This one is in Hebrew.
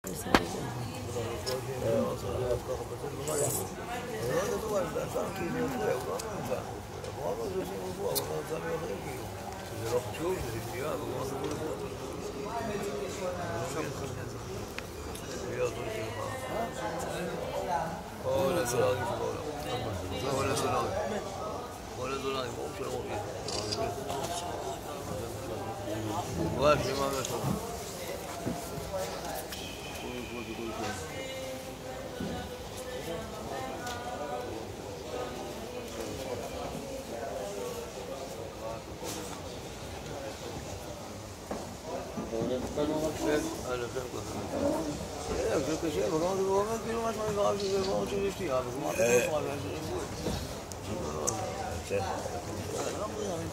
קשה, וגם זה באמת כאילו משמע נגרב שזה מאוד של שתייה, וכמעט לא נגרב,